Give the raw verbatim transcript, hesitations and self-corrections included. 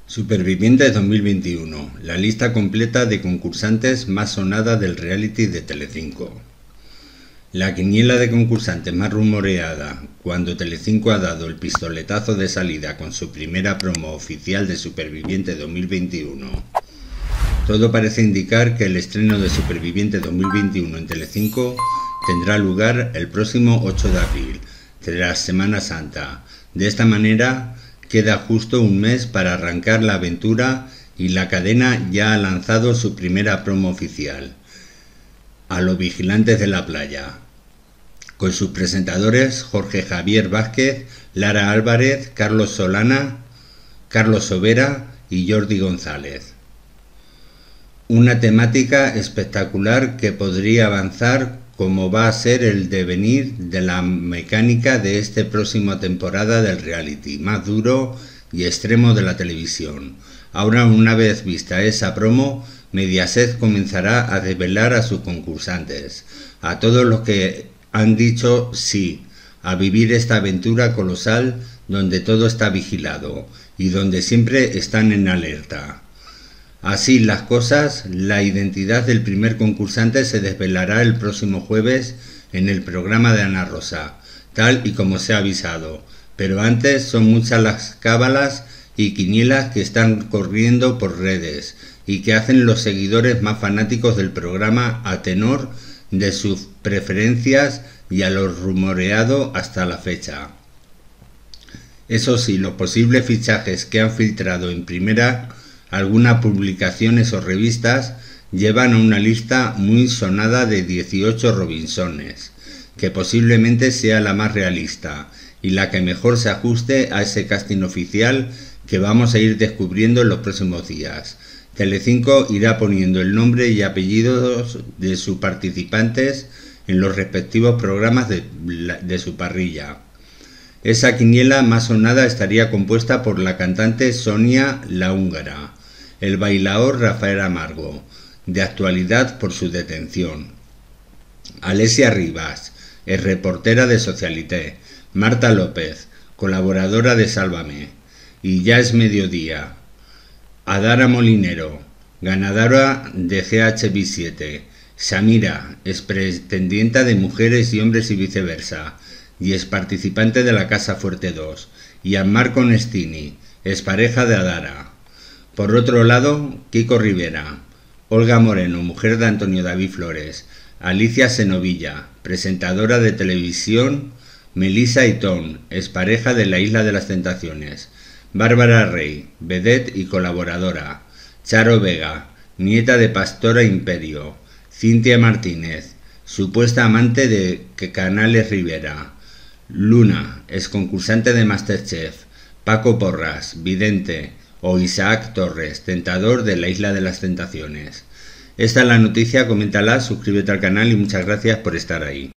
Supervivientes dos mil veintiuno, la lista completa de concursantes más sonada del reality de Telecinco. La quiniela de concursantes más rumoreada cuando Telecinco ha dado el pistoletazo de salida con su primera promo oficial de Supervivientes dos mil veintiuno. Todo parece indicar que el estreno de Supervivientes dos mil veintiuno en Telecinco tendrá lugar el próximo ocho de abril, tras Semana Santa. De esta manera, queda justo un mes para arrancar la aventura y la cadena ya ha lanzado su primera promo oficial, a los Vigilantes de la Playa, con sus presentadores Jorge Javier Vázquez, Lara Álvarez, Carlos Solana, Carlos Sobera y Jordi González. Una temática espectacular que podría avanzar como va a ser el devenir de la mecánica de esta próxima temporada del reality, más duro y extremo de la televisión. Ahora, una vez vista esa promo, Mediaset comenzará a desvelar a sus concursantes, a todos los que han dicho sí, a vivir esta aventura colosal donde todo está vigilado y donde siempre están en alerta. Así las cosas, la identidad del primer concursante se desvelará el próximo jueves en el programa de Ana Rosa, tal y como se ha avisado, pero antes son muchas las cábalas y quinielas que están corriendo por redes y que hacen los seguidores más fanáticos del programa a tenor de sus preferencias y a lo rumoreado hasta la fecha. Eso sí, los posibles fichajes que han filtrado en primera algunas publicaciones o revistas llevan a una lista muy sonada de dieciocho Robinsones, que posiblemente sea la más realista y la que mejor se ajuste a ese casting oficial que vamos a ir descubriendo en los próximos días. Telecinco irá poniendo el nombre y apellidos de sus participantes en los respectivos programas de, de su parrilla. Esa quiniela más sonada estaría compuesta por la cantante Sonia la Húngara, el bailaor Rafael Amargo, de actualidad por su detención, Alessia Rivas, es reportera de Socialité, Marta López, colaboradora de Sálvame, y Ya es Mediodía, Adara Molinero, ganadora de G H B siete, Samira, es pretendienta de Mujeres y Hombres y Viceversa, y es participante de La Casa Fuerte dos, y Gianmarco Nestini, es pareja de Adara. Por otro lado, Kiko Rivera, Olga Moreno, mujer de Antonio David Flores, Alicia Senovilla, presentadora de televisión, Melissa Itón, es pareja de La Isla de las Tentaciones, Bárbara Rey, vedette y colaboradora, Charo Vega, nieta de Pastora Imperio, Cintia Martínez, supuesta amante de Canales Rivera, Luna, es concursante de Masterchef, Paco Porras, vidente, o Isaac Torres, tentador de La Isla de las Tentaciones. Esta es la noticia, coméntala, suscríbete al canal y muchas gracias por estar ahí.